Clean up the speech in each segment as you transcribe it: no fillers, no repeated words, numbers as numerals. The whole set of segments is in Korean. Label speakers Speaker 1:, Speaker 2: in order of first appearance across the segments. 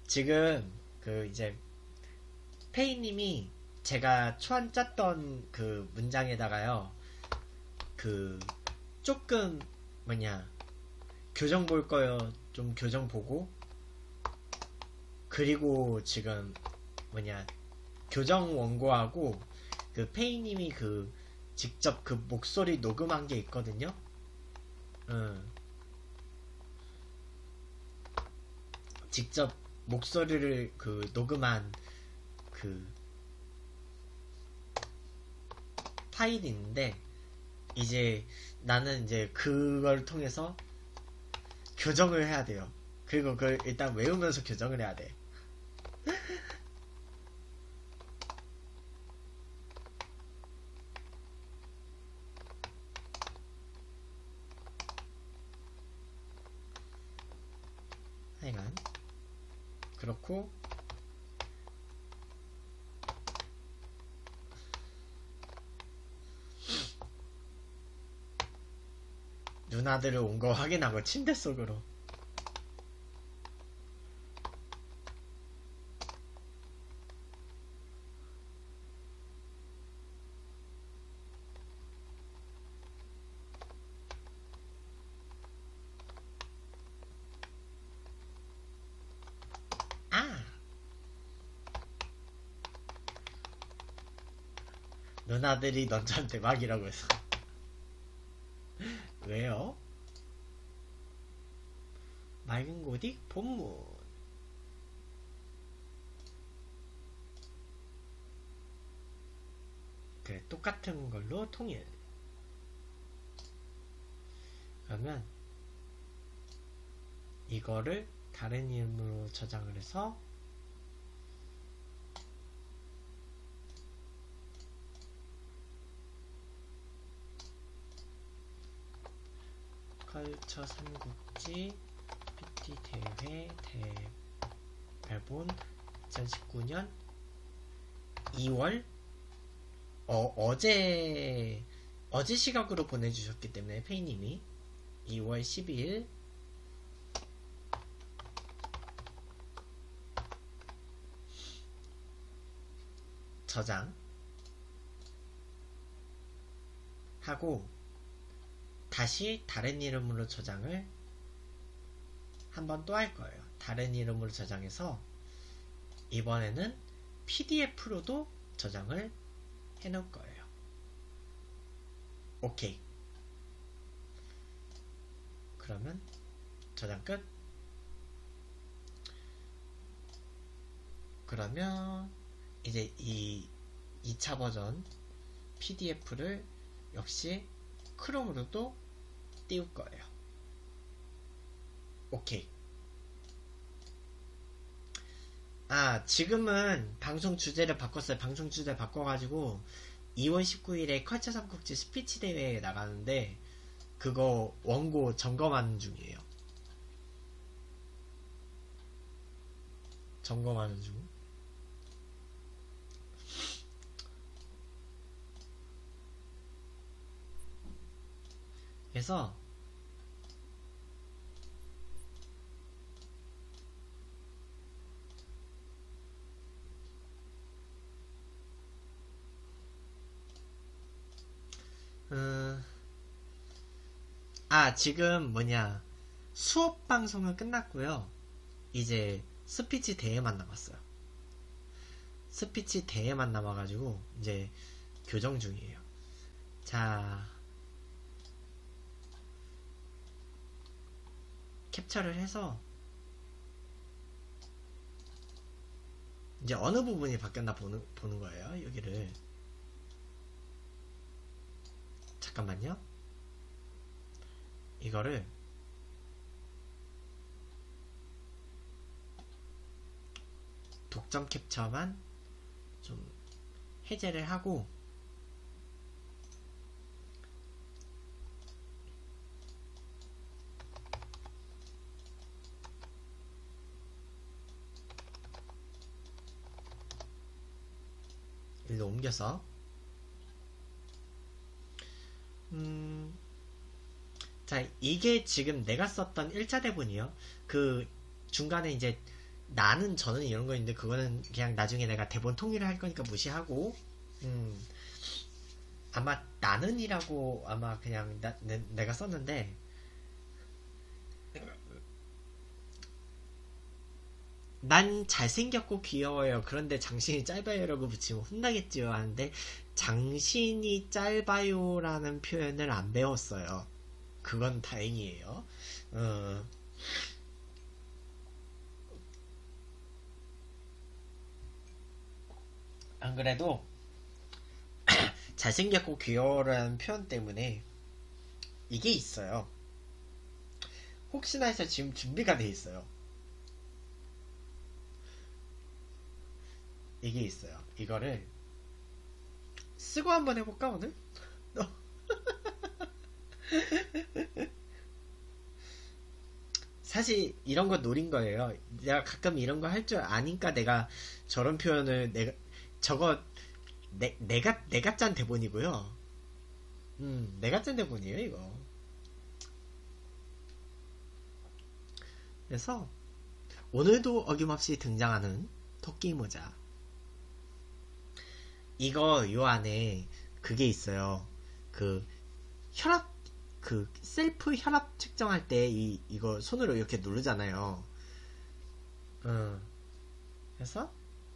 Speaker 1: 지금 그 이제 페이님이 제가 초안 짰던 그 문장에다가요, 그 조금 뭐냐 교정 볼 거요. 좀 교정 보고, 그리고 지금 뭐냐 교정 원고하고 그 페이님이 그 직접 그 목소리 녹음한 게 있거든요. 직접 목소리를 그 녹음한 그 파일이 있는데, 이제 나는 이제 그걸 통해서 교정을 해야 돼요. 그리고 그걸 일단 외우면서 교정을 해야 돼. 하여간 그렇고, 누나들을 온 거 확인하고 침대 속으로. 아! 누나들이 넌전 대박이라고 해서. 왜요? 맑은 고딕 본문. 그래, 똑같은 걸로 통일. 그러면 이거를 다른 이름으로 저장을 해서 컬처 삼국지 PT 대회 대본 2019년 2월 어제 시각으로 보내주셨기 때문에 페이님이 2월 12일 저장 하고, 다시 다른 이름으로 저장을 한 번 또 할 거예요. 다른 이름으로 저장해서 이번에는 PDF로도 저장을 해 놓을 거예요. 오케이. 그러면 저장 끝. 그러면 이제 이 2차 버전 PDF를 역시 크롬으로도 띄울 거예요. 오케이. 지금은 방송 주제를 바꿨어요. 방송 주제 바꿔가지고 2월 19일에 컬처 삼국지 스피치 대회에 나가는데, 그거 원고 점검하는 중이에요. 점검하는 중. 그래서 지금 수업 방송은 끝났고요. 이제 스피치 대회만 남았어요. 스피치 대회만 남아가지고 이제 교정 중이에요. 자, 캡처를 해서 이제 어느 부분이 바뀌었나 보는 거예요. 여기를 잠깐만요. 이거를 독점 캡처만 좀 해제를 하고, 일로 옮겨서 자, 이게 지금 내가 썼던 1차 대본이요. 그 중간에 이제 저는 이런 거 있는데 그거는 그냥 나중에 내가 대본 통일을 할 거니까 무시하고 아마 나는이라고 아마 그냥 내가 썼는데 난 잘생겼고 귀여워요. 그런데 장신이 짧아요라고 붙이면 혼나겠지요 하는데 장신이 짧아요라는 표현을 안 배웠어요. 그건 다행이에요. 안 그래도 잘생겼고 귀여워라는 표현 때문에 이게 있어요. 혹시나 해서 지금 준비가 돼 있어요. 이게 있어요. 이거를 쓰고 한번 해볼까 오늘? 사실 이런 거 노린 거예요. 내가 가끔 이런 거 할 줄 아니까 내가 저런 표현을 저거 내가 짠 대본이고요. 내가 짠 대본이에요 이거. 그래서 오늘도 어김없이 등장하는 토끼 모자. 이거 요 안에 그게 있어요. 그 혈압 그 셀프 혈압 측정할 때 이거 손으로 이렇게 누르잖아요. 그래서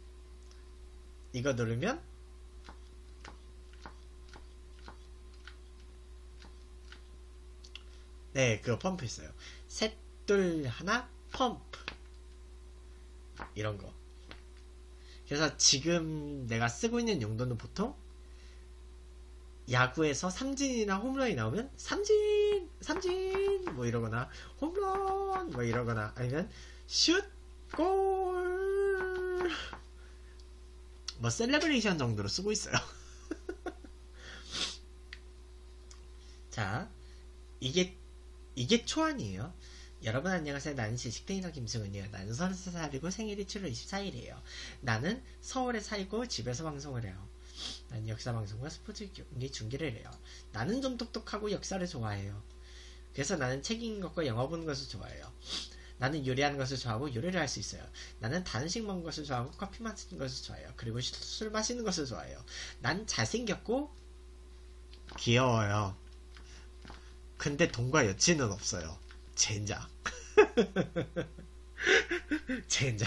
Speaker 1: 이거 누르면 네 그거 펌프 있어요. 셋 둘 하나 펌프 이런 거. 그래서 지금 내가 쓰고 있는 용도는 보통 야구에서 삼진이나 홈런이 나오면 삼진 뭐 이러거나 홈런 뭐 이러거나 아니면 슛 골 뭐 셀레브레이션 정도로 쓰고 있어요. 자 이게 초안이에요. 여러분 안녕하세요. 나는 지식테이너 김승은이에요. 나는 33살이고 생일이 7월 24일이에요. 나는 서울에 살고 집에서 방송을 해요. 나는 역사 방송과 스포츠 경기 중계를 해요. 나는 좀 똑똑하고 역사를 좋아해요. 그래서 나는 책 읽는 것과 영화 보는 것을 좋아해요. 나는 요리하는 것을 좋아하고 요리를 할 수 있어요. 나는 단식 먹는 것을 좋아하고 커피 마시는 것을 좋아해요. 그리고 술 마시는 것을 좋아해요. 난 잘생겼고 귀여워요. 근데 돈과 여친은 없어요. 젠장. 젠장.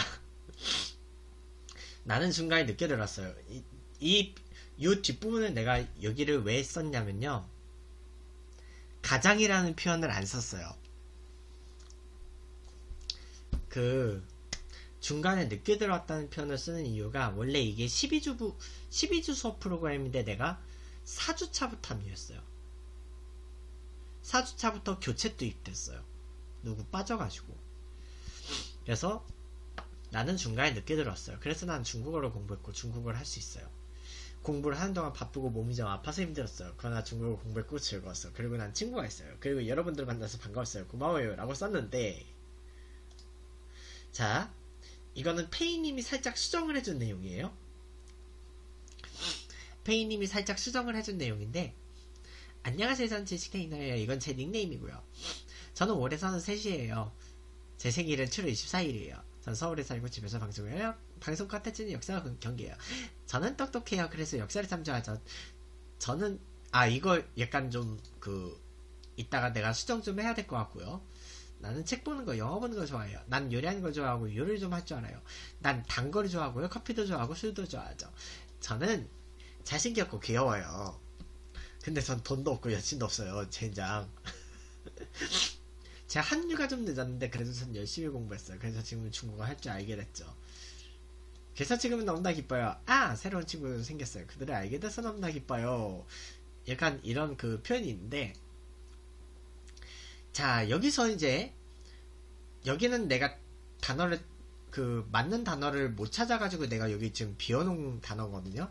Speaker 1: 나는 중간에 늦게 들었어요. 이 뒷부분을 내가 여기를 왜 썼냐면요. 가장이라는 표현을 안 썼어요. 그 중간에 늦게 들어왔다는 표현을 쓰는 이유가 원래 이게 12주 수업 프로그램인데 내가 4주차부터 합류했어요. 4주차부터 교체 투입됐어요. 누구 빠져가지고. 그래서 나는 중간에 늦게 들었어요. 그래서 난 중국어를 공부했고 중국어를 할 수 있어요. 공부를 하는 동안 바쁘고 몸이 좀 아파서 힘들었어요. 그러나 중국어 공부했고 즐거웠어요. 그리고 난 친구가 있어요. 그리고 여러분들 만나서 반가웠어요. 고마워요 라고 썼는데 자 이거는 페이님이 살짝 수정을 해준 내용이에요. 페이님이 살짝 수정을 해준 내용인데 안녕하세요. 전 지식테이너예요. 이건 제 닉네임이고요. 저는 올해 33이에요. 제 생일은 7월 24일이에요. 전 서울에 살고 집에서 방송을 해요. 방송 컨텐츠는 역사 경기예요. 저는 똑똑해요. 그래서 역사를 참 좋아하죠. 저는 이거 약간 좀 이따가 내가 수정 좀 해야 될 것 같고요. 나는 책 보는 거, 영화 보는 거 좋아해요. 난 요리하는 거 좋아하고 요리를 좀 할 줄 알아요. 난 단 거를 좋아하고요. 커피도 좋아하고 술도 좋아하죠. 저는 잘생겼고 귀여워요. 근데 전 돈도 없고 여친도 없어요. 젠장. 제가 한류가 좀 늦었는데 그래도 전 열심히 공부했어요. 그래서 지금은 중국어 할 줄 알게 됐죠. 그래서 지금은 너무나 기뻐요. 새로운 친구도 생겼어요. 그들을 알게 돼서 너무나 기뻐요. 약간 이런 표현이 있는데 자 여기서 이제 여기는 내가 단어를 맞는 단어를 못 찾아가지고 내가 여기 지금 비워놓은 단어거든요.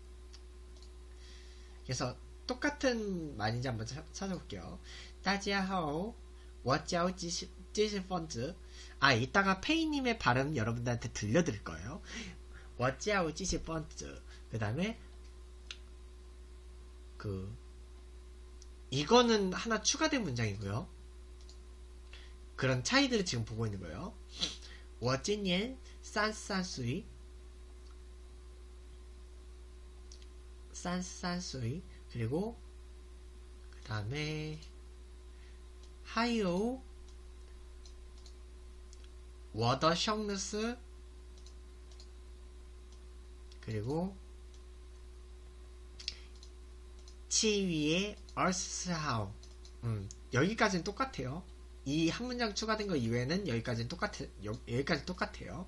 Speaker 1: 그래서 똑같은 말인지 한번 찾아볼게요. 大家好我叫知识分子 이따가 페이님의 발음 여러분들한테 들려드릴 거예요. 我叫知识分子그 다음에 이거는 하나 추가된 문장이고요. 그런 차이들을 지금 보고 있는 거예요. 我今年33岁 33岁그리고 그 다음에 还有我的生日 그리고 7月 20号 여기까지는 똑같아요. 이 한 문장 추가된 거 이외에는 여기까지는 여기까지 똑같아요.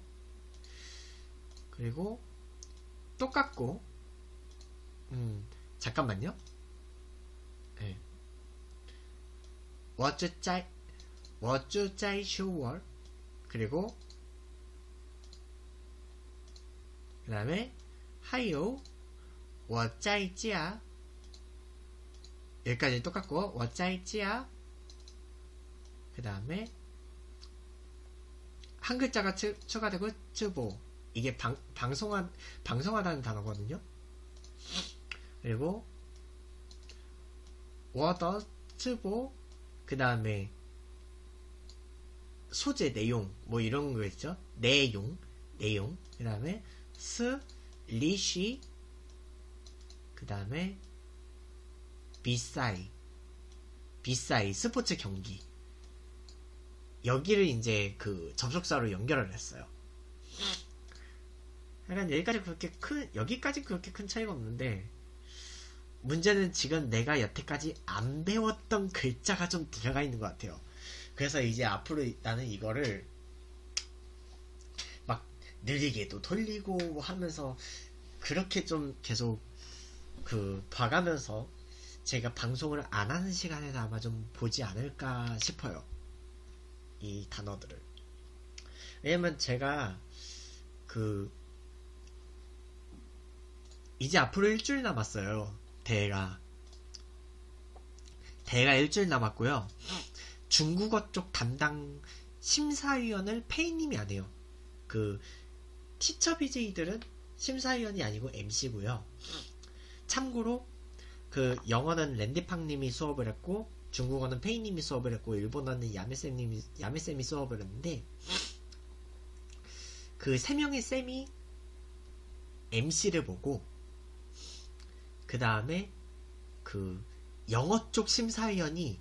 Speaker 1: 그리고 똑같고 잠깐만요. 네. 我住在首尔 그리고 그 다음에 还有我在家 여기까지 똑같고 我在家 그 다음에 한 글자가 추가되고 直播 이게 방송하다는 단어거든요. 그리고 我的直播 그 다음에 소재 내용 뭐 이런 거 있죠. 내용 그 다음에 리시 그 다음에 비싸이 스포츠 경기 여기를 이제 그 접속사로 연결을 했어요. 약간 여기까지 그렇게 큰 차이가 없는데 문제는 지금 내가 여태까지 안 배웠던 글자가 좀 들어가 있는 것 같아요. 그래서 이제 앞으로 나는 이거를 막 느리게도 돌리고 하면서 그렇게 좀 계속 봐가면서 제가 방송을 안 하는 시간에도 아마 좀 보지 않을까 싶어요. 이 단어들을. 왜냐면 제가 이제 앞으로 일주일 남았어요. 대회가 일주일 남았고요. 중국어 쪽 담당 심사위원을 페이님이 안 해요. 티처 BJ들은 심사위원이 아니고 MC고요. 참고로 영어는 랜디팡님이 수업을 했고 중국어는 페이님이 수업을 했고 일본어는 야매쌤이 수업을 했는데 그 세 명의 쌤이 MC를 보고 그 다음에 영어 쪽 심사위원이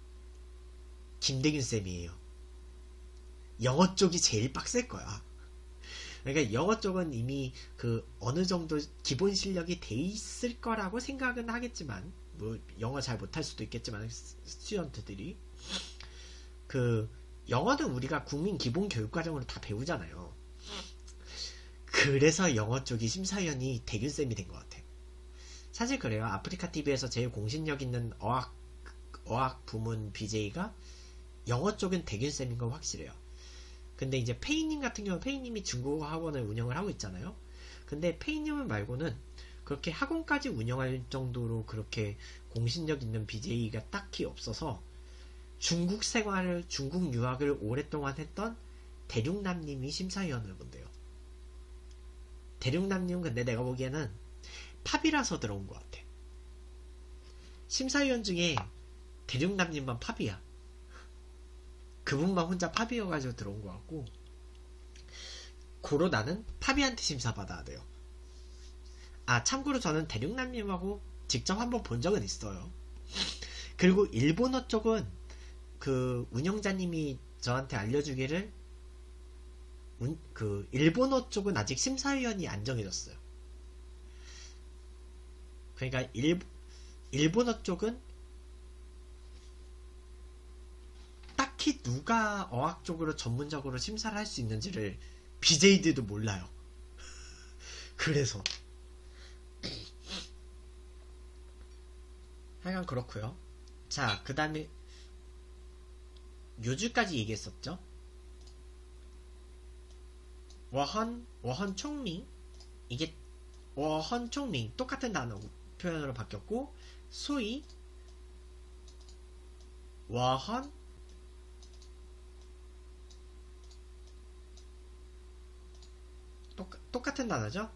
Speaker 1: 김대균 쌤이에요. 영어 쪽이 제일 빡셀 거야. 그러니까 영어 쪽은 이미 어느 정도 기본 실력이 돼 있을 거라고 생각은 하겠지만 뭐 영어 잘 못할 수도 있겠지만 스튜던트들이 영어는 우리가 국민 기본 교육 과정으로 다 배우잖아요. 그래서 영어 쪽이 심사위원이 대균 쌤이 된 것 같아요. 사실 그래요. 아프리카 TV에서 제일 공신력 있는 어학 부문 BJ가 영어 쪽은 대균 쌤인 건 확실해요. 근데 이제 페이님 같은 경우는 페이님이 중국어 학원을 운영을 하고 있잖아요. 근데 페이님은 말고는 그렇게 학원까지 운영할 정도로 그렇게 공신력 있는 BJ가 딱히 없어서 중국 유학을 오랫동안 했던 대륙남님이 심사위원을 본대요. 대륙남님은 근데 내가 보기에는 팝이라서 들어온 것 같아. 심사위원 중에 대륙남님만 팝이야. 그분만 혼자 팝이어가지고 들어온 것 같고 고로 나는 팝이한테 심사받아야 돼요. 참고로 저는 대륙남님하고 직접 한번 본 적은 있어요. 그리고 일본어 쪽은 운영자님이 저한테 알려주기를 일본어 쪽은 아직 심사위원이 안 정해졌어요. 그러니까 일본어 쪽은 딱히 누가 어학 쪽으로 전문적으로 심사를 할 수 있는지를 BJ들도 몰라요. 그래서 하여간 그렇고요. 자, 그 다음에 요주까지 얘기했었죠. 워헌 총링 이게 워헌 총링 똑같은 단어 표현으로 바뀌었고 소위 워헌 똑같은 단어죠.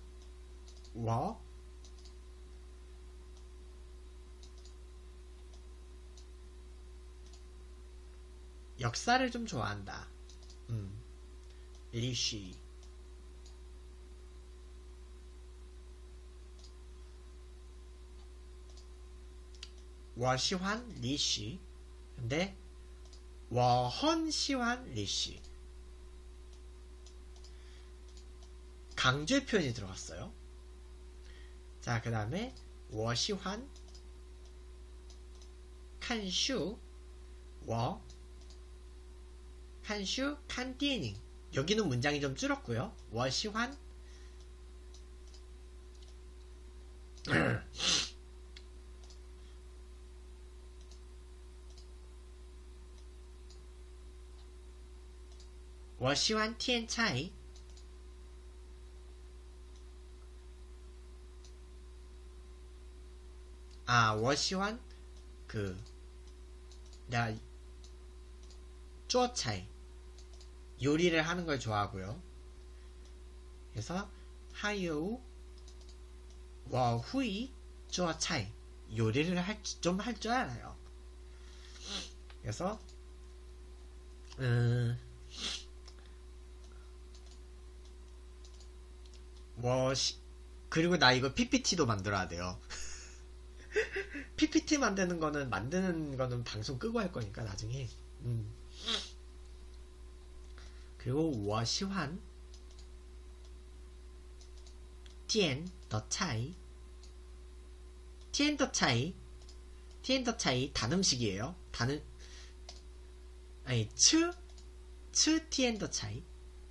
Speaker 1: 역사를 좀 좋아한다. 리쉬. 워시환 리쉬. 근데 워헌시환 리쉬. 강조의 표현이 들어갔어요. 자, 그 다음에 워시환 칸슈 워 칸슈 칸디에닝. 여기는 문장이 좀 줄었고요. 워시환 워시환 티엔 차이. 워시환 내가 쪼차이 요리를 하는 걸 좋아하고요. 그래서 하요 워후이 쪼차이 요리를 좀 할 줄 알아요. 그래서 그리고 나 이거 PPT도 만들어야 돼요. PPT 만드는 거는 방송 끄고 할 거니까 나중에. 그리고 워시환 티엔 더 차이. 티엔 더 차이. 티엔 더 차이 단 음식이에요. 츠 티엔 더 차이.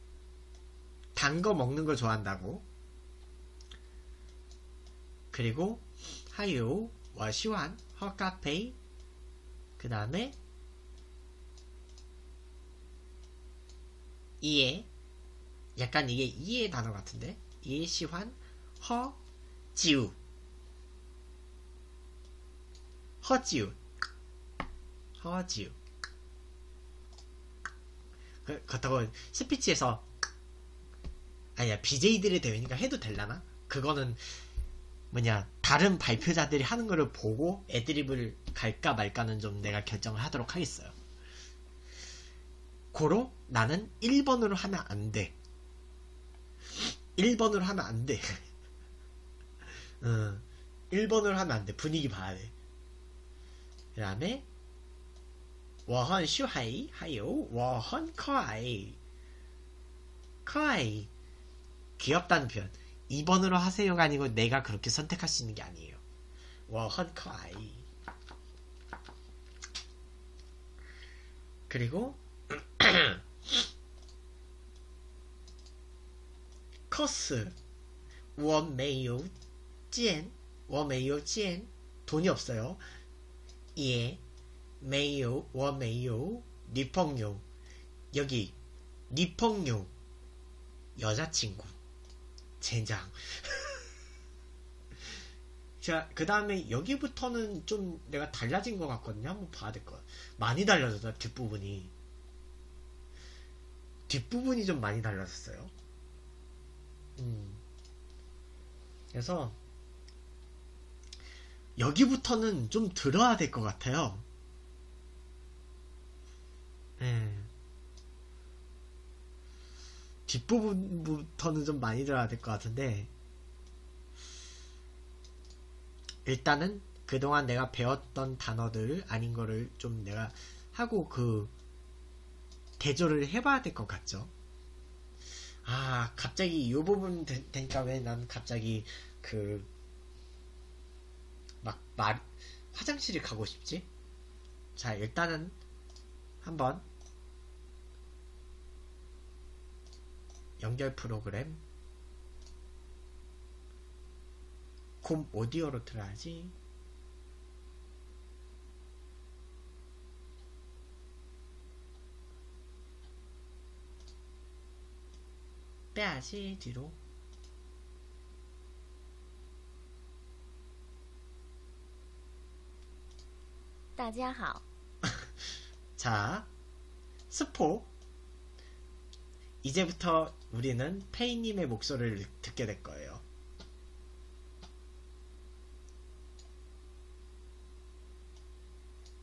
Speaker 1: 단 거 먹는 걸 좋아한다고. 그리고 하요 워시환 허카페이. 그 다음에 이해. 약간 이게 이해 단어 같은데. 이해 시환 허지우. 허지우. 그렇다고 스피치에서 아니야 BJ들의 대회니까 해도 될라나? 그거는 다른 발표자들이 하는 거를 보고 애드립을 갈까 말까는 좀 내가 결정을 하도록 하겠어요. 고로 나는 1번으로 하면 안 돼. 1번으로 하면 안 돼. 1번으로 하면 안 돼. 분위기 봐야 돼. 그 다음에 워헌 슈하이 하요 워헌 커아이. 커아이 귀엽다는 표현. 2번으로 하세요가 아니고 내가 그렇게 선택할 수 있는 게 아니에요. 워헌 커아이. 그리고 커스 워메요 찐. 워메요 찐. 돈이 없어요. 예 메요 워메요 니펑요. 여기 니펑요 여자친구 젠장. 자, 그 다음에 여기부터는 좀 내가 달라진 것 같거든요. 한번 봐야 될 것 같아요. 많이 달라졌다. 뒷부분이 좀 많이 달라졌어요. 그래서 여기부터는 좀 들어야 될 것 같아요. 뒷부분부터는 좀 많이 들어야 될 것 같은데, 일단은 그동안 내가 배웠던 단어들 아닌 거를 좀 내가 하고 대조를 해봐야 될 것 같죠. 갑자기 이 부분 되니까 왜 난 갑자기 화장실에 가고 싶지? 자, 일단은 한번 연결 프로그램 곰 오디오로 틀어야지. 빼야지 뒤로.
Speaker 2: 다자하오.
Speaker 1: 자, 스포. 이제부터 우리는 페이님의 목소리를 듣게 될 거예요.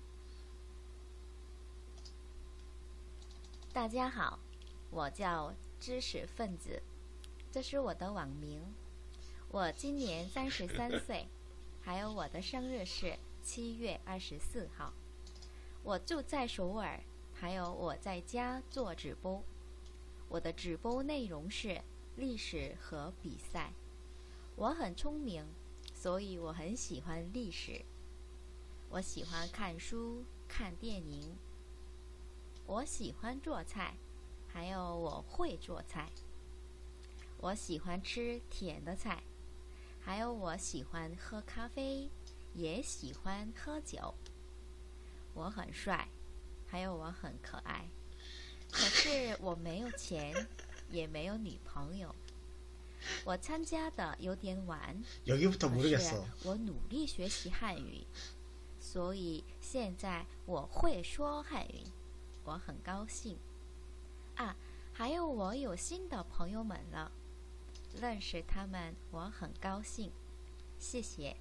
Speaker 2: 大家好，我叫知识分子，这是我的网名。我今年33岁，还有我的生日是7月24号。我住在首尔，还有我在家做直播。我的直播内容是历史和比赛。我很聪明，所以我很喜欢历史。我喜欢看书、看电影。我喜欢做菜，还有我会做菜。我喜欢吃甜的菜，还有我喜欢喝咖啡，也喜欢喝酒。我很帅，还有我很可爱。可是我没有钱，也没有女朋友。我参加的有点晚，
Speaker 1: 여기부터
Speaker 2: 可
Speaker 1: 모르겠어.
Speaker 2: 是我努力学习汉语，所以现在我会说汉语，我很高兴。啊，还有我有新的朋友们了，认识他们我很高兴，谢谢。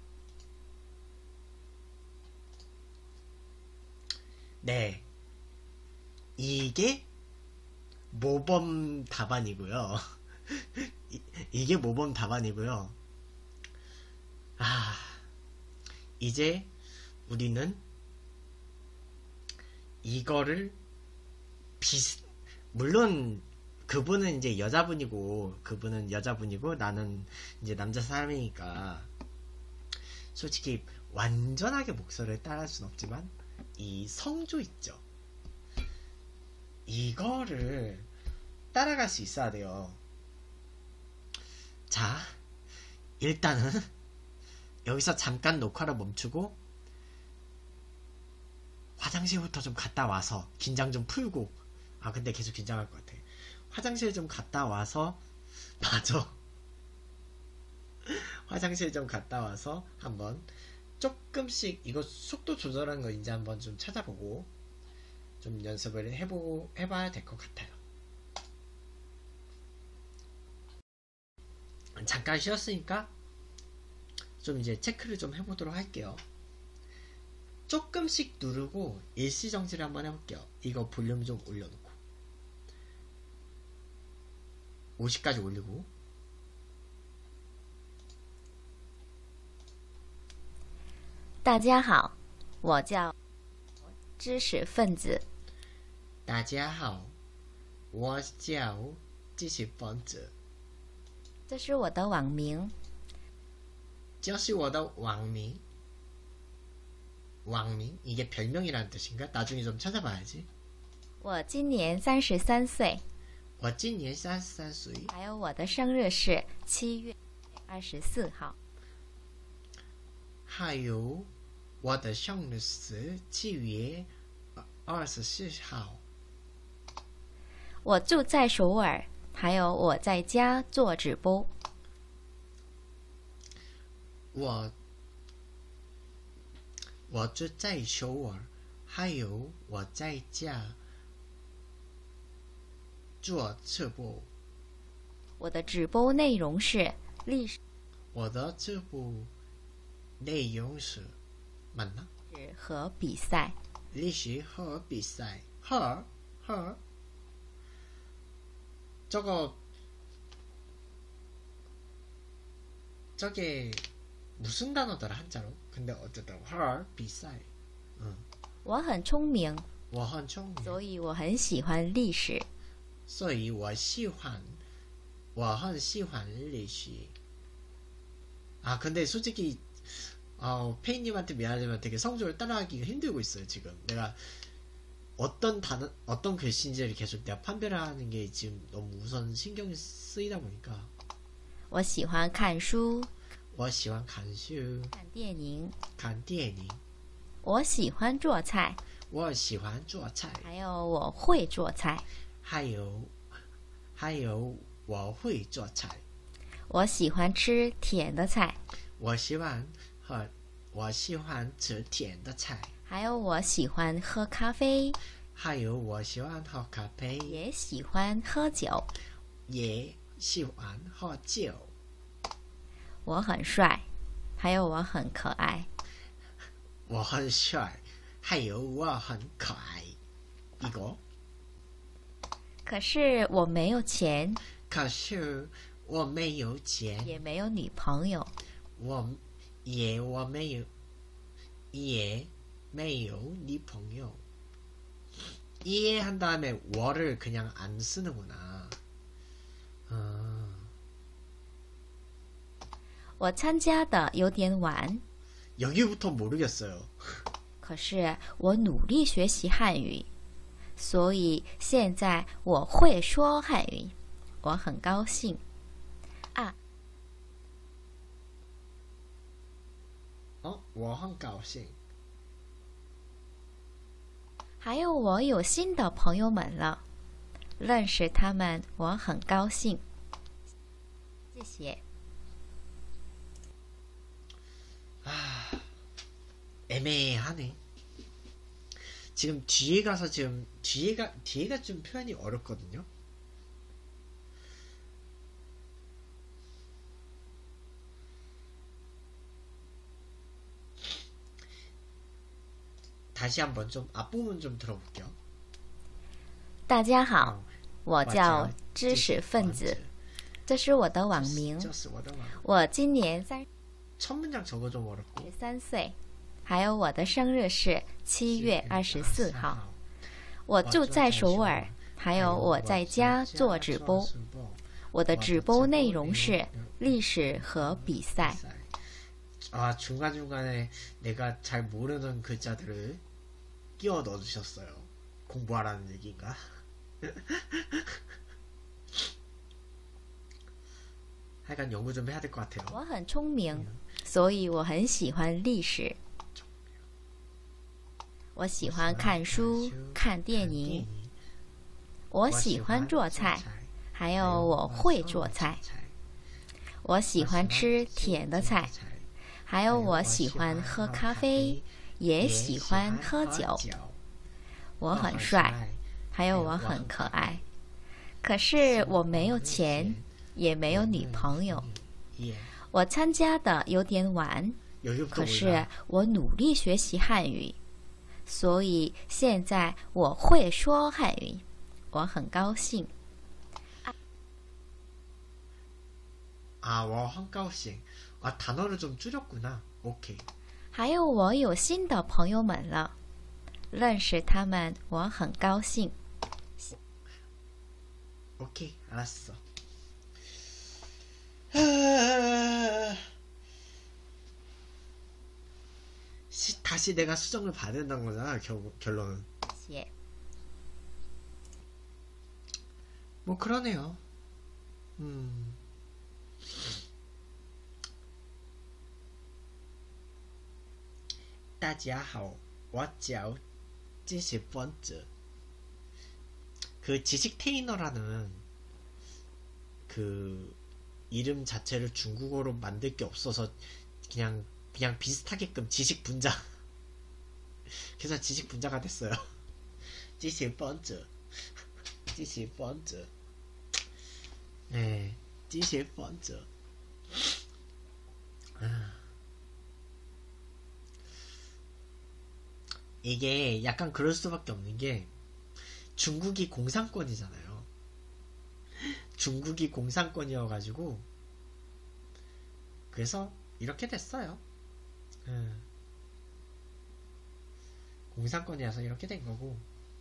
Speaker 1: 네, 이게 모범 답안이고요. 이게 모범 답안이고요. 아, 이제 우리는 이거를 물론 그분은 이제 여자분이고 나는 이제 남자 사람이니까 솔직히 완전하게 목소리를 따라할 순 없지만 이 성조 있죠. 이거를 따라갈 수 있어야 돼요. 자, 일단은 여기서 잠깐 녹화를 멈추고 화장실부터 좀 갔다 와서 긴장 좀 풀고, 아 근데 계속 긴장할 것 같아. 화장실 좀 갔다 와서 맞아. 화장실 좀 갔다 와서 한번 조금씩 이거 속도 조절하는 거 이제 한번 좀 찾아보고 좀 연습을 해봐야 될 것 같아요. 잠깐 쉬었으니까 좀 이제 체크를 좀 해보도록 할게요. 조금씩 누르고 일시정지를 한번 해볼게요. 이거 볼륨 좀 올려놓고 50까지 올리고.
Speaker 2: 大家好，我叫知识分子。
Speaker 1: 大家好，我叫知识分子。
Speaker 2: 这是我的网名。
Speaker 1: 这是我的网名。网名 이게 별명이라는 뜻인가? 나중에 좀 찾아봐야지.
Speaker 2: 我今年33岁。
Speaker 1: 我今年33岁。
Speaker 2: 还有我的生日是7月24号。
Speaker 1: 还有我的生日是7月24号。
Speaker 2: 我住在首尔，还有我在家做直播。
Speaker 1: 我住在首尔，还有我在家做直播。
Speaker 2: 我的直播内容是历史。
Speaker 1: 我的直播内容是 맞나?
Speaker 2: 和比赛。
Speaker 1: 历史和比赛。헐 저게 무슨 단어더라 한자로? 근데 어쨌든 헐 비싸이.
Speaker 2: 我很聪明，
Speaker 1: 我很聪明，
Speaker 2: 所以我很喜欢历史。
Speaker 1: 所以我很喜欢历史。아 근데 솔직히 페이님한테 미안하지만 되게 성조를 따라하기가 힘들고 있어요. 지금 내가 어떤 글씨인지를 계속 내가 판별을 하는 게 지금 너무 우선 신경이 쓰이다 보니까.
Speaker 2: 我喜欢看书。
Speaker 1: 我喜欢看书。
Speaker 2: 看电影。
Speaker 1: 看电影。
Speaker 2: 我喜欢做菜。
Speaker 1: 我喜欢做菜。
Speaker 2: 还有我会做菜。
Speaker 1: 还有我会做菜。
Speaker 2: 我喜欢吃甜的菜。
Speaker 1: 我喜欢吃甜的菜。
Speaker 2: 还有我喜欢喝咖啡。
Speaker 1: 还有我喜欢喝咖啡。
Speaker 2: 也喜欢喝酒。
Speaker 1: 也喜欢喝酒。
Speaker 2: 我很帅，还有我很可爱。
Speaker 1: 我很帅，还有我很可爱。이거
Speaker 2: 可是我没有钱，
Speaker 1: 可是我没有钱，
Speaker 2: 也没有女朋友。
Speaker 1: 我没有女朋友. 이해한 다음에 워를 그냥 안 쓰는구나.
Speaker 2: 我参加的有点晚，
Speaker 1: 여기부터 모르겠어요.
Speaker 2: 可是我努力学习汉语，所以现在我会说汉语，我很高兴。
Speaker 1: 我很高兴。
Speaker 2: 还有我有新的朋友们了，认识他们我很高兴。谢谢。
Speaker 1: 애매하네. 지금 뒤에 가서 지금 뒤에가 좀 표현이 어렵거든요. 다시 한번 좀 앞부분 좀 들어볼게요.
Speaker 2: 大家好，我叫知识分子，这是我的网名。我今年
Speaker 1: 첫 문장 저거 좀 어렵고.
Speaker 2: 33岁，还有我的生日是7月24号。我住在首尔，还有我在家做直播。我的直播内容是历史和比赛。
Speaker 1: 중간중간에 내가 잘 모르는 글자들을 끼워 넣어주셨어요. 공부하라는 얘기인가? 하여간 연구 좀 해야 될 것 같아요.
Speaker 2: 我很聪明，所以我很喜欢历史。我喜欢看书、看电影。我喜欢做菜，还有我会做菜。我喜欢吃甜的菜，还有我喜欢喝咖啡，也喜欢喝酒。我很帅，还有我很可爱。可是我没有钱，也没有女朋友。我参加的有点晚，可是我努力学习汉语，所以现在我会说汉语，我很高兴。
Speaker 1: 我很高兴. 단어를 좀 줄였구나. 오케이.
Speaker 2: 还有我有新的朋友们了，认识他们我很高兴。
Speaker 1: 오케이, 알았어. 다시 내가 수정을 받는다는 거잖아, 결론은.
Speaker 2: 예.
Speaker 1: 뭐 그러네요. 大家好，我叫知识分子. 그 지식 테이너라는 그 이름 자체를 중국어로 만들 게 없어서 그냥 비슷하게끔 지식 분자. 그래서 지식 분자가 됐어요. 知识分子. 知识分子. 네, 知识分子. 이게 약간 그럴 수밖에 없는 게 중국이 공산권이잖아요. 중국이 공산권이어가지고 그래서 이렇게 됐어요. 공산권이라서 이렇게 된 거고.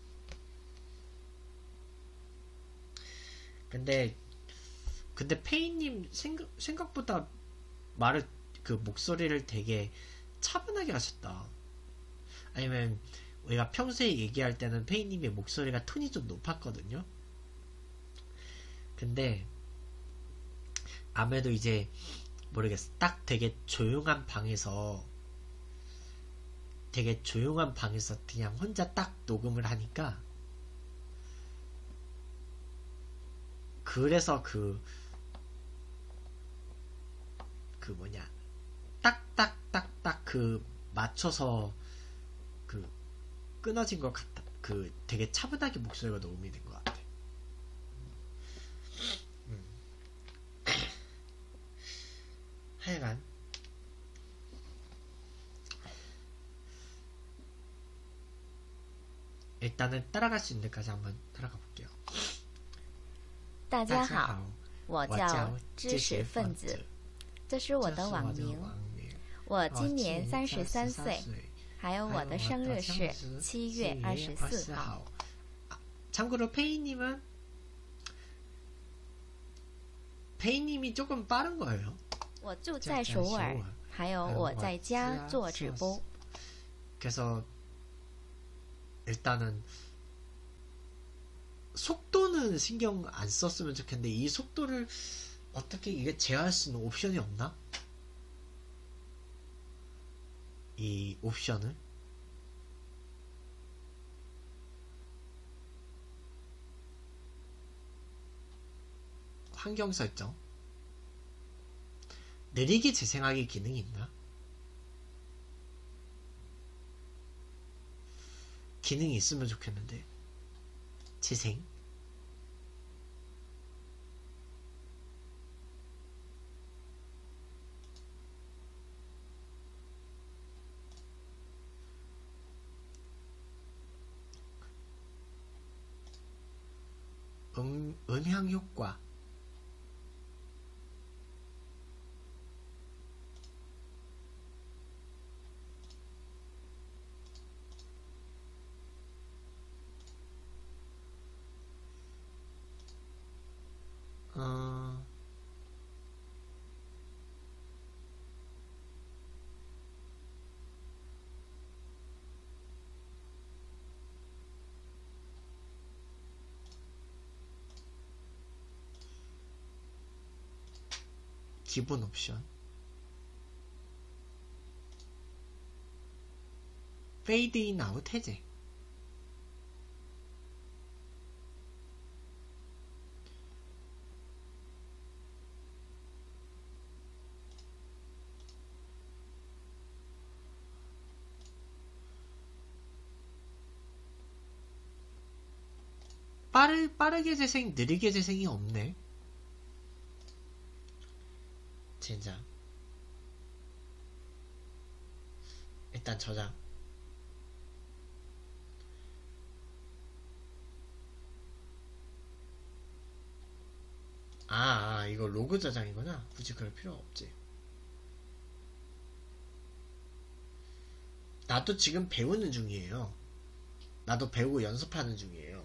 Speaker 1: 근데 페이님 생각보다 말을 그 목소리를 되게 차분하게 하셨다. 아니면 우리가 평소에 얘기할 때는 페이님의 목소리가 톤이 좀 높았거든요. 근데 아무래도 이제 모르겠어. 딱 되게 조용한 방에서 그냥 혼자 딱 녹음을 하니까 그래서 그 뭐냐 딱딱딱딱 그 맞춰서 그 끊어진 것 같다. 그 되게 차분하게 목소리가 녹음이 된 것 같아. 하여간 일단은 따라갈 수 있는 데까지 한번 따라가 볼게요.
Speaker 2: 大家好，我
Speaker 1: 我
Speaker 2: 叫知识分子，这是我的网名。我今年33岁，还有我的生日是7月24号。
Speaker 1: 참고로 페이님이 조금 빠른 거예요.
Speaker 2: 我住在首尔，还有我在家做直播。
Speaker 1: 그래서 일단은 속도는 신경 안 썼으면 좋겠는데 이 속도를 어떻게 이게 제어할 수 있는 옵션이 없나? 이 옵션을 환경 설정 느리게 재생하기 기능이 있나? 기능이 있으면 좋겠는데 재생 음향 효과 기본 옵션 페이드 인 아웃 해제 빠르게 재생, 느리게 재생이 없네. 젠장. 일단 저장. 이거 로그 저장이구나. 굳이 그럴 필요 없지. 나도 지금 배우는 중이에요. 나도 배우고 연습하는 중이에요.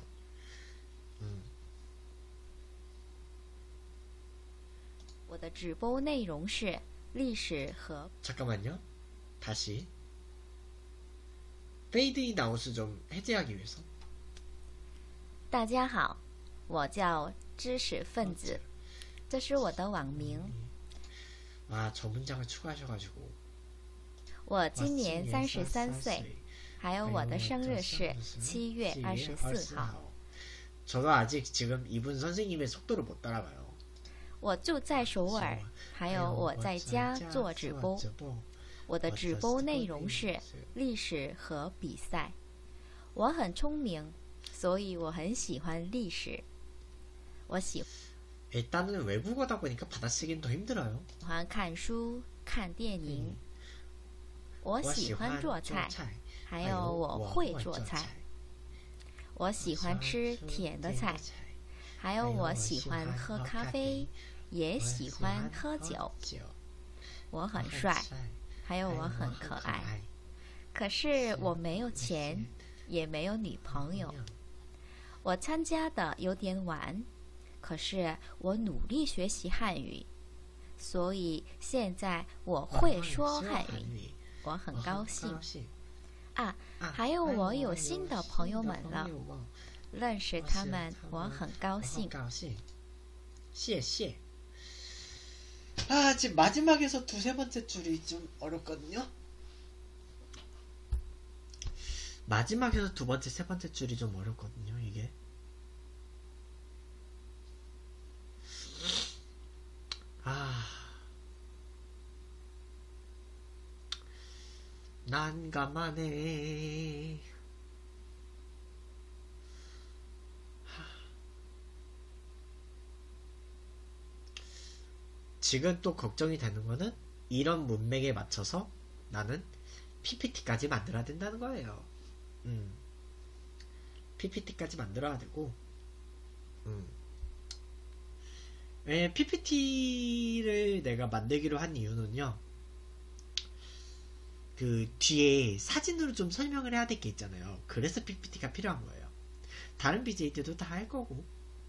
Speaker 2: 我的直播内容是历史和
Speaker 1: 잠깐만요. 다시. 페이드인 아웃을 좀 해제하기 위해서.
Speaker 2: 大家好，我叫知识分子，这是我的网名。
Speaker 1: 저 문장을 추가하셔가지고.
Speaker 2: 我今年33岁，还有我的生日是7月24号。
Speaker 1: 저도 아직 지금 이분 선생님의 속도를 못 따라가요.
Speaker 2: 我住在首尔，还有我在家做直播。我的直播内容是历史和比赛。我很聪明，所以我很喜欢历史。我喜
Speaker 1: 일단은 외국어다 보니까 받아쓰기는 더 힘들어요.
Speaker 2: 欢看书、看电影。我喜欢做菜，还有我会做菜。我喜欢吃甜的菜，还有我喜欢喝咖啡，也喜欢喝酒。我很帅，还有我很可爱。可是我没有钱，也没有女朋友。我参加的有点晚，可是我努力学习汉语，所以现在我会说汉语，我很高兴。还有我有新的朋友们了，认识他们我很高兴。
Speaker 1: 谢谢. 지금 마지막에서 두세 번째 줄이 좀 어렵거든요. 마지막에서 두 번째, 세 번째 줄이 좀 어렵거든요, 이게. 난감하네. 지금 또 걱정이 되는 거는 이런 문맥에 맞춰서 나는 PPT까지 만들어야 된다는 거예요. PPT까지 만들어야 되고, PPT를 내가 만들기로 한 이유는요. 그 뒤에 사진으로 좀 설명을 해야 될 게 있잖아요. 그래서 PPT가 필요한 거예요. 다른 BJ들도 다 할 거고.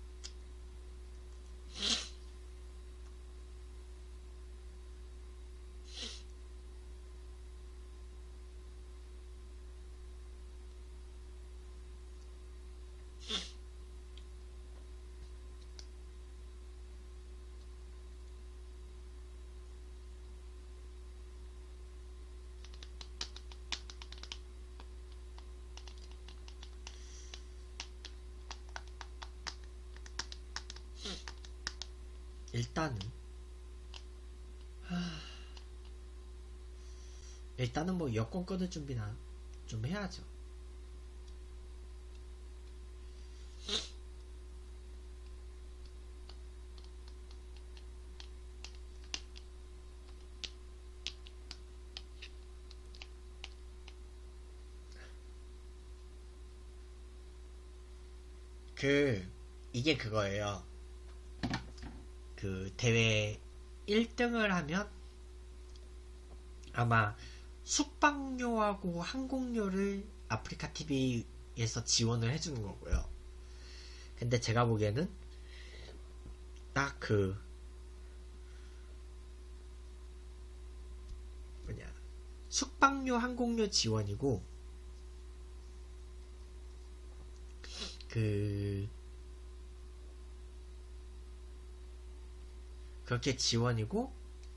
Speaker 1: 일단은 뭐 여권 끊을 준비나 좀 해야죠. 이게 그거예요. 그 대회 1등을 하면 아마 숙박료하고 항공료를 아프리카 TV에서 지원을 해주는 거고요. 근데 제가 보기에는 딱 숙박료 항공료 지원이고 그렇게 지원이고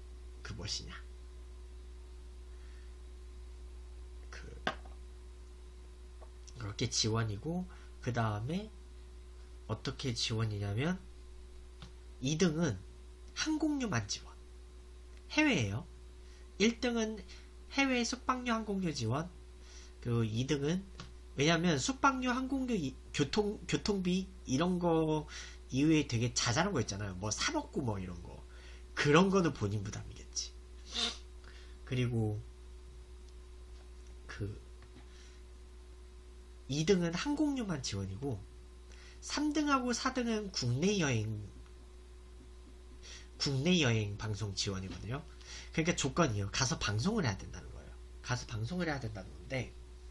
Speaker 1: 그렇게 지원이고 그 다음에 어떻게 지원이냐면 2등은 항공료만 지원. 해외예요. 1등은 해외 숙박료 항공료 지원. 그리고 2등은 왜냐면 숙박료 항공료 교통비 이런 거 이외에 되게 자잘한 거 있잖아요. 뭐 사 먹고 뭐 이런 거. 그런 거는 본인 부담이겠지. 그리고 2등은 항공료만 지원이고 3등하고 4등은 국내 여행 방송 지원이거든요. 그러니까 조건이에요. 가서 방송을 해야 된다는 거예요. 가서 방송을 해야 된다는 건데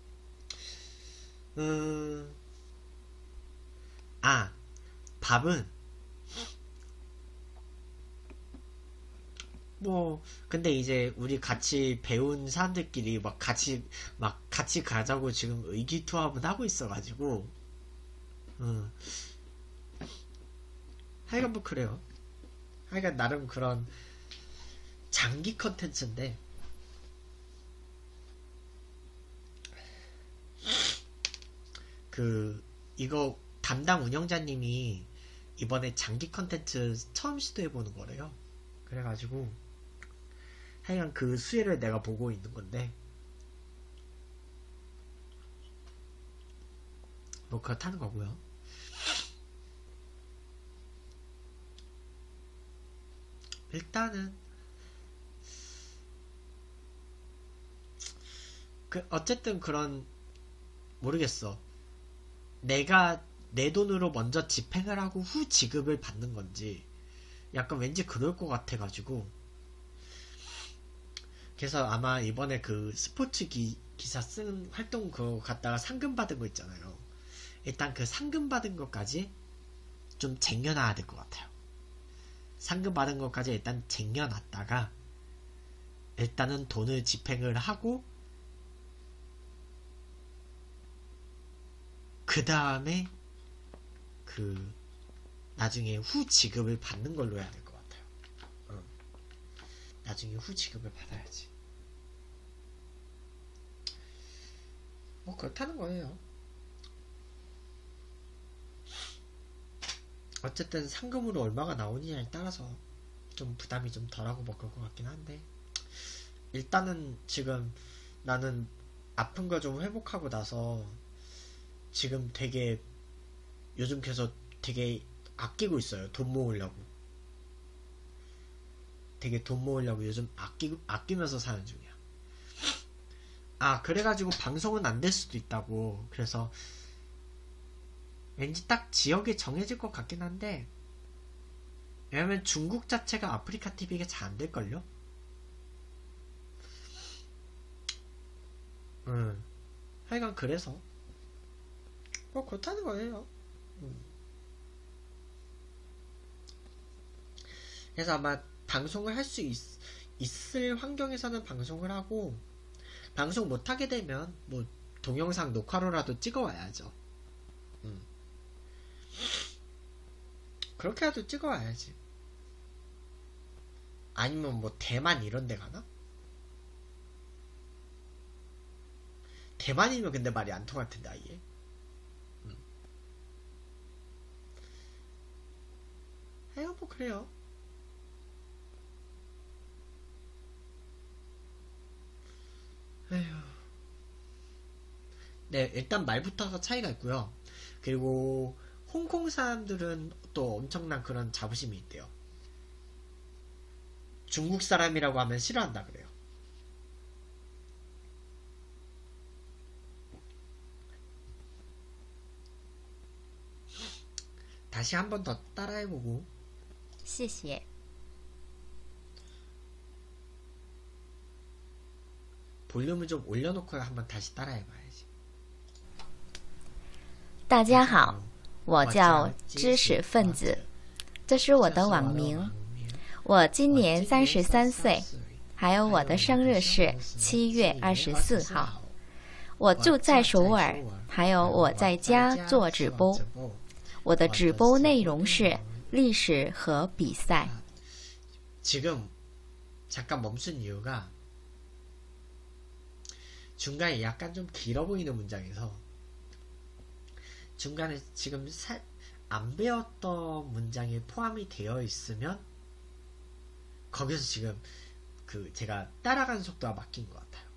Speaker 1: 밥은 뭐 근데 이제 우리 같이 배운 사람들끼리 같이 가자고 지금 의기투합은 하고 있어가지고 하여간 뭐 그래요. 하여간 나름 그런 장기 컨텐츠인데 이거 담당 운영자님이 이번에 장기 컨텐츠 처음 시도해보는 거래요. 그래가지고 하여간 그 수혜를 내가 보고 있는 건데 뭐 그렇다는 거고요. 일단은 어쨌든 그런 모르겠어. 내가 내 돈으로 먼저 집행을 하고 후 지급을 받는 건지 약간 왠지 그럴 것 같아가지고 그래서 아마 이번에 스포츠 기사 쓴 활동 그거 갖다가 상금 받은 거 있잖아요. 일단 상금 받은 것까지 좀 쟁여놔야 될 것 같아요. 상금 받은 것까지 일단 쟁여놨다가 일단은 돈을 집행을 하고 그 다음에 나중에 후 지급을 받는 걸로 해야 될 것 같아요. 나중에 후 지급을 받아야지. 뭐 그렇다는 거예요. 어쨌든 상금으로 얼마가 나오느냐에 따라서 좀 부담이 좀 덜하고 뭐 그럴 것 같긴 한데 일단은 지금 나는 아픈 거 좀 회복하고 나서 지금 되게 요즘 계속 되게 아끼고 있어요. 돈 모으려고. 되게 돈 모으려고 요즘 아끼면서 사는 중이야. 그래가지고 방송은 안 될 수도 있다고. 그래서 왠지 딱 지역에 정해질 것 같긴 한데 왜냐면 중국 자체가 아프리카 TV가 잘 안 될걸요? 하여간 그래서 뭐 그렇다는 거예요. 그래서 아마 방송을 할 수 있을 환경에서는 방송을 하고, 방송 못하게 되면 뭐 동영상 녹화로라도 찍어와야죠. 그렇게라도 찍어와야지. 아니면 뭐 대만 이런 데 가나? 대만이면 근데 말이 안 통할 텐데 아예. 아유 뭐 그래요. 에휴. 네, 일단 말부터가 차이가 있고요. 그리고 홍콩 사람들은 또 엄청난 그런 자부심이 있대요. 중국 사람이라고 하면 싫어한다 그래요. 다시 한 번 더 따라해보고.
Speaker 2: 谢谢.
Speaker 1: 볼륨을 좀 올려놓고 한번 다시 따라해봐야지.
Speaker 2: 大家好，我叫知识分子，这是我的网名。我今年33岁，还有我的生日是7月24号。我住在首尔，还有我在家做直播。我的直播内容是历史和比赛。
Speaker 1: 지금 잠깐 멈춘 이유가 중간에 약간 좀 길어 보이는 문장에서 중간에 지금 안 배웠던 문장이 포함이 되어 있으면 거기서 지금 그 제가 따라가는 속도가 바뀐 것 같아요.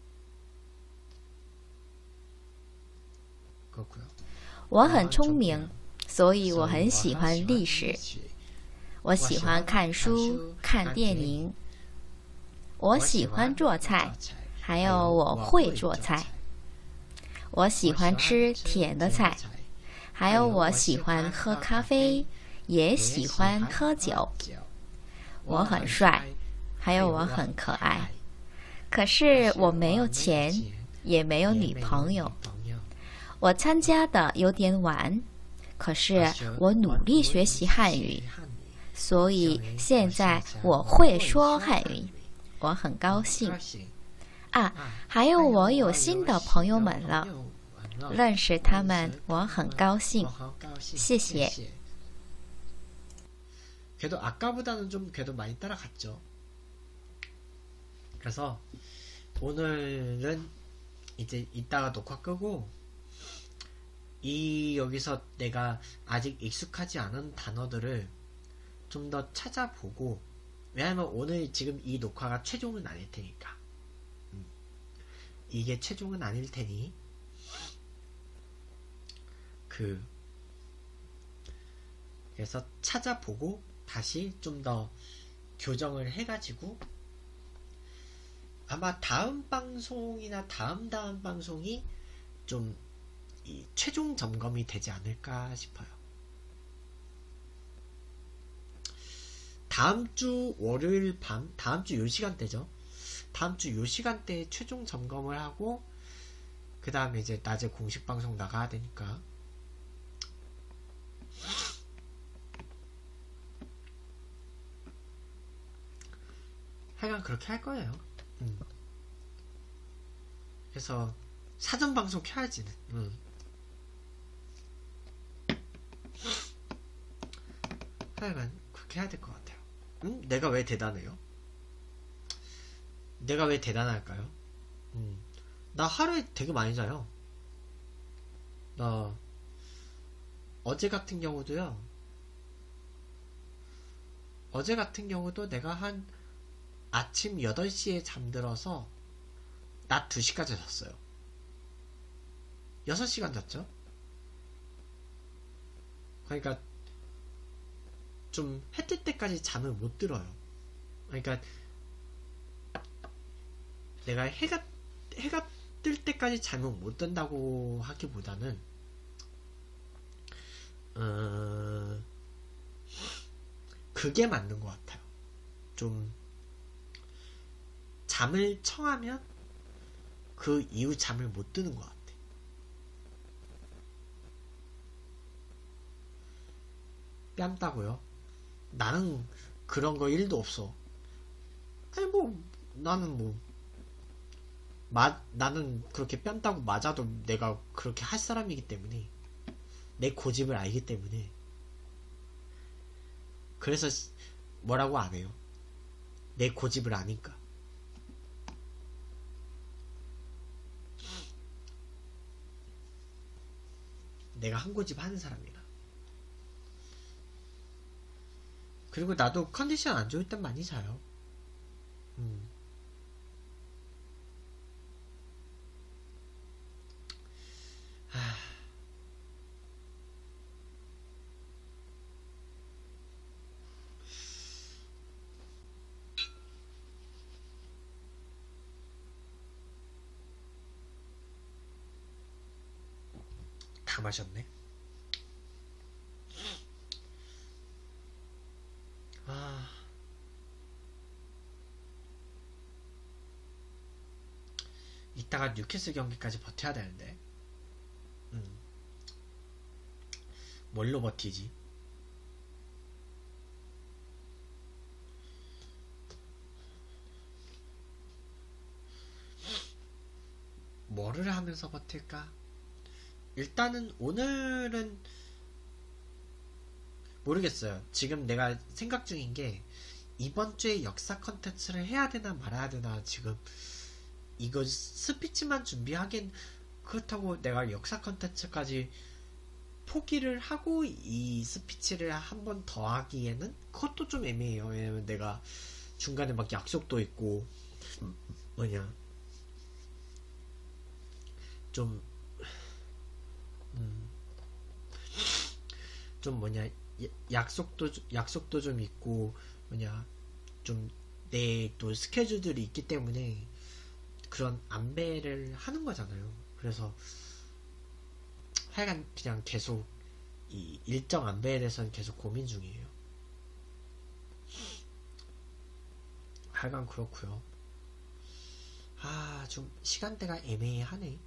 Speaker 1: 그렇고요.
Speaker 2: 我很聪明，所以我很喜欢历史。我喜欢看书、看电影。我喜欢做菜，还有我会做菜。我喜欢吃甜的菜，还有我喜欢喝咖啡，也喜欢喝酒。我很帅，还有我很可爱。可是我没有钱，也没有女朋友。我参加的有点晚，可是我努力学习汉语，所以现在我会说汉语，我很高兴。啊，还有我有新的朋友们了，认识他们我很高兴。谢谢。
Speaker 1: 그래도 아까보다는 좀 그래도 많이 따라갔죠. 그래서 오늘은 이제 이따가 녹화 끄고 여기서 내가 아직 익숙하지 않은 단어들을 좀 더 찾아보고, 왜냐면 오늘 지금 이 녹화가 최종은 아닐 테니까, 이게 최종은 아닐 테니 그래서 찾아보고 다시 좀 더 교정을 해가지고 아마 다음 방송이나 다음 방송이 좀 이 최종 점검이 되지 않을까 싶어요. 다음 주 월요일 밤, 다음 주 요 시간대죠. 다음 주 요 시간대에 최종 점검을 하고 그 다음에 이제 낮에 공식 방송 나가야 되니까 하여간 그렇게 할 거예요. 그래서 사전 방송 켜야지. 하여간 그렇게 해야 될 것 같아요. 내가 왜 대단해요? 내가 왜 대단할까요? 나 하루에 되게 많이 자요. 나 어제 같은 경우도요. 어제 같은 경우도 내가 한 아침 8시에 잠들어서 낮 2시까지 잤어요. 6시간 잤죠? 그러니까 좀 해 뜰 때까지 잠을 못 들어요. 그러니까 내가 해가 뜰 때까지 잠을 못 든다고 그게 맞는 것 같아요. 좀 잠을 청하면 그 이후 잠을 못 드는 것 같아. 뺨 따고요? 나는 그런 거 1도 없어. 아니 뭐 나는 뭐 나는 그렇게 뺨 따고 맞아도 내가 그렇게 할 사람이기 때문에, 내 고집을 알기 때문에, 그래서 뭐라고 안 해요. 내 고집을 아니까. 내가 한 고집 하는 사람이라. 그리고 나도 컨디션 안 좋을 땐 많이 자요. 다 마셨네. 이따가 뉴캐슬 경기까지 버텨야 되는데. 뭘로 버티지? 뭐를 하면서 버틸까? 일단은 오늘은 모르겠어요. 지금 내가 생각 중인 게, 이번 주에 역사 컨텐츠를 해야 되나 말아야 되나. 지금 이거 스피치만 준비하긴 그렇다고 내가 역사 컨텐츠까지 포기를 하고 이 스피치를 한 번 더 하기에는 그것도 좀 애매해요. 왜냐면 내가 중간에 막 약속도 있고 뭐냐 좀 뭐냐 약속도 좀 있고 뭐냐 좀 내 또 스케줄들이 있기 때문에 그런 안배를 하는 거잖아요. 그래서 하여간 그냥 계속 이 일정 안배에 대해서는 계속 고민 중이에요. 하여간 그렇고요. 좀 시간대가 애매하네.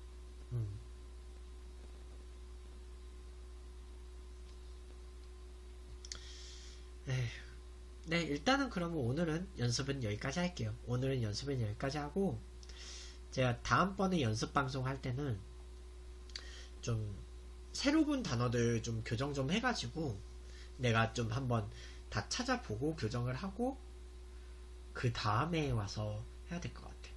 Speaker 1: 네, 일단은 그러면 오늘은 연습은 여기까지 할게요. 오늘은 연습은 여기까지 하고, 제가 다음번에 연습 방송 할 때는 좀 새로 본 단어들 좀 교정 좀 해가지고 내가 좀 한번 다 찾아보고 교정을 하고 그 다음에 와서 해야 될 것 같아.